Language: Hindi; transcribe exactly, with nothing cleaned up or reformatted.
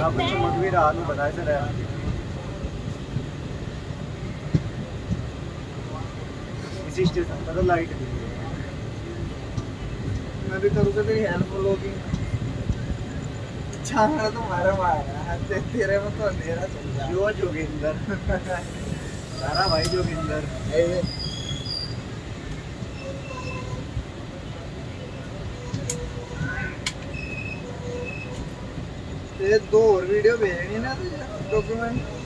आप चमक भी रहा हूँ बताए से रहा इसी स्टेशन पर तो लाइट भी मैं भी करूँ तो तेरी हेल्पफुल होगी छाना तुम्हारा मारा तेरे में तो अंधेरा चल रहा है जो जोगिंदर सारा भाई जोगिंदर ये दो और वीडियो भेजनी ना डॉक्यूमेंट